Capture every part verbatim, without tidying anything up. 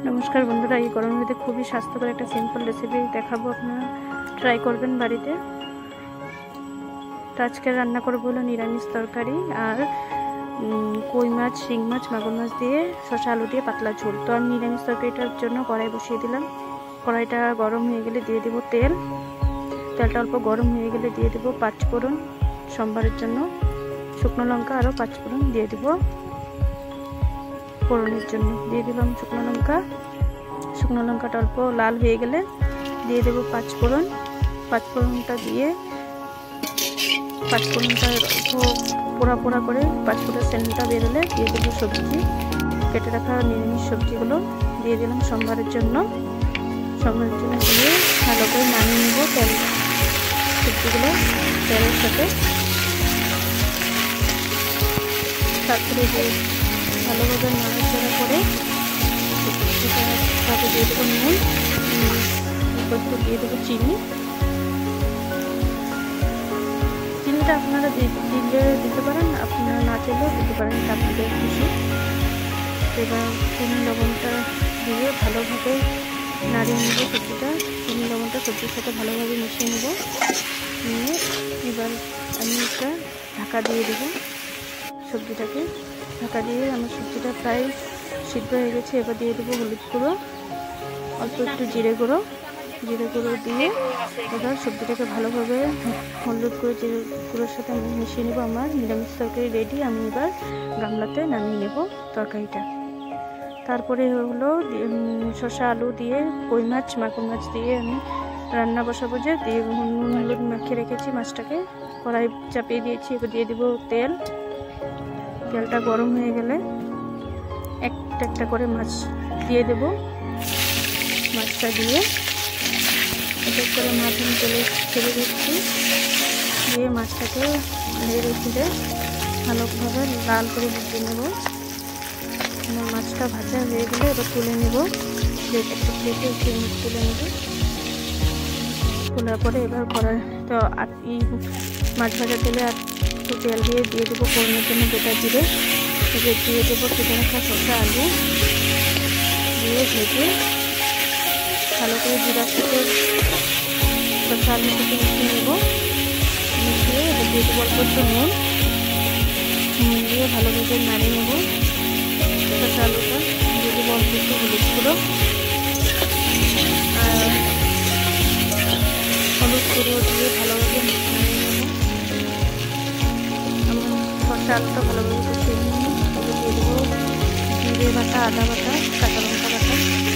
নমস্কার বন্ধুরা, এই গরমের মধ্যে খুবই স্বাস্থ্যকর একটা সিম্পল রেসিপি দেখাবো, আপনারা ট্রাই করবেন বাড়িতে। তো আজকে রান্না করবো হলো নিরামিষ তরকারি আর কই মাছ, শিং মাছ, মাগুর মাছ দিয়ে শসা আলু দিয়ে পাতলা ঝোল। তো আমি নিরামিষ তরকারিটার জন্য কড়াই বসিয়ে দিলাম। কড়াইটা গরম হয়ে গেলে দিয়ে দেবো তেল। তেলটা অল্প গরম হয়ে গেলে দিয়ে দেবো পাঁচফোড়ন, সোমবারের জন্য শুকনো লঙ্কা আরও পাঁচফোড়ন দিয়ে দেবো ফোড়নের জন্য। দিয়ে দিলাম শুকনো লঙ্কা। শুকনো লঙ্কাটা অল্প লাল হয়ে গেলে দিয়ে দেবো পাঁচফোড়ন। পাঁচফোড়নটা দিয়ে পাঁচফোড়নটা অল্প পোড়া পোড়া করে পাঁচফোড়ন সেন্টটা বেরোলে দিয়ে দেবো সবজি, কেটে রাখা নিরামিষ সবজিগুলো দিয়ে দিলাম সোমবারের জন্য। সোমবারের জন্য দিয়ে ভালো করে নামিয়ে নেবো তেল সবজিগুলো তেলের সাথে। তারপরে ভালোভাবে নাড়াচাড়া করে তারপরে দিয়ে দেবো নুন, একটু দিয়ে দেবো চিনি। চিনিটা আপনারা দিলে দিতে পারেন, আপনারা না চাইলেও দিতে পারেন, এটা আপনাদের খুশি। এবার চিনি লবণটা দিয়ে ভালোভাবে নাড়িয়ে নেবো সবজিটা। চিনি লবণটা সবজির সাথে ভালোভাবে মিশিয়ে নেব। নিয়ে এবার আমি একটা ঢাকা দিয়ে দেবো সবজিটাকে। ঢাকা দিয়ে আমার সবজিটা প্রায় সিদ্ধ হয়ে গেছে। এবার দিয়ে দেবো হলুদ গুঁড়ো, অল্প একটু জিরে গুঁড়ো জিরে গুঁড়ো দিয়ে এবার সবজিটাকে ভালোভাবে হলুদ গুঁড়ো জিরে গুঁড়োর সাথে আমি মিশিয়ে নেবো। আমার নিরামিষ তরকারি রেডি। আমি এবার গামলাতে নামিয়ে নেব তরকারিটা। তারপরে হলো শসা আলু দিয়ে কই মাছ, মাগুর মাছ দিয়ে আমি রান্না বসাবো। যে দিয়ে নুন হলুদ মাখিয়ে রেখেছি মাছটাকে, কড়াই চাপিয়ে দিয়েছি। এবার দিয়ে দেবো তেল। তেলটা গরম হয়ে গেলে একটা একটা করে মাছ দিয়ে দেব। মাছটা দিয়ে এক এক করে মাছ আমি তেলে ছেড়ে দিচ্ছি। দিয়ে মাছটাকে নেড়ে ফিরে ভালোভাবে লাল করে ভেজে নেব। আমার মাছটা ভাজা হয়ে গেলে এবার তুলে নেব, প্লেটে একটা প্লেটে তুলে নেব। তোলার পরে এবার কড়াই তো এই মাছ ভাজা তেলে আর একটু তেল দিয়ে দিয়ে দেবো ফোড়নের জন্য গোটা জিরে। এবার দিয়ে দেবো কেটে রাখা শসা আলু দিয়ে ভেজে ভালো করে জিরার সাথে শসা আলুর সাথে মিশিয়ে নেব। মিশিয়ে এবার দিয়ে দেবো অল্প একটু নুন নুন দিয়ে ভালোভাবে নাড়িয়ে নেব শসা আলুটা। দিয়ে দেবো অল্প একটু হলুদ গুঁড়ো আর হলুদ গুঁড়ো দিয়ে ভালোভাবে নাড়িয়ে নেব। আমার শসা আলুটা ভালোভাবে কষিয়ে নিয়ে দিয়ে দেবো জিরে বাটা, আদা বাটা, কাঁচা লঙ্কা বাটা।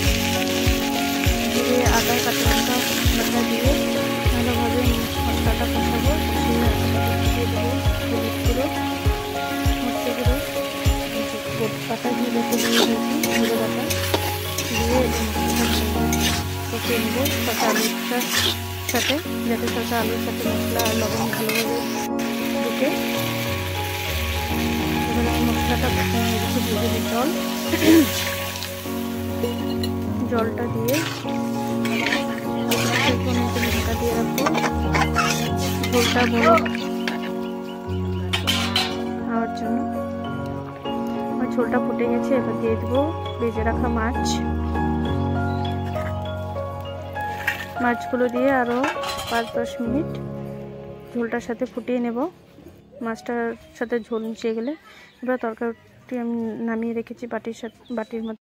জিরে আদা কাঁচা লঙ্কা বাটা দিয়ে ভালোভাবে মশলাটা কষাবো। দিয়ে দেবো হলুদ গুঁড়ো, মরচি গুঁড়ো, বাটা জিরে দিয়ে দিয়েছি জিরে বাটা দিয়ে মশলাটা কষিয়ে নেবো শসা আলুটার সাথে, যাতে শসা আলুর সাথে মশলা আর লবণ ভালোভাবে ঢুকে। এবার আমি মশলাটা কষিয়ে নিয়েছি। দিয়ে দেবো জল। জলটা দিয়ে ঢাকা দিয়ে রাখবো ঝোলটা বড় হওয়ার জন্য। আমার ঝোলটা ফুটে গেছে। এবার দিয়ে দেবো ভেজে রাখা মাছ। মাছগুলো দিয়ে আরও পাঁচ দশ মিনিট ঝোলটার সাথে ফুটিয়ে নেব। মাছটার সাথে ঝোল মিশিয়ে গেলে এবার তরকারিটি আমি নামিয়ে রেখেছি বাটির সাথে বাটির মধ্যে।